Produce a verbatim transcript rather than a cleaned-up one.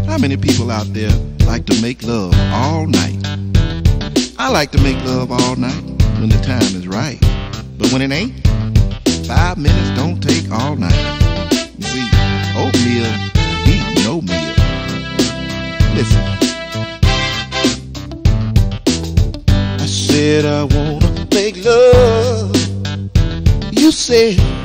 How many people out there like to make love all night? I like to make love all night when the time is right. But when it ain't, five minutes don't take all night. You see, oatmeal beat no meal. Listen. I said I wanna make love. You said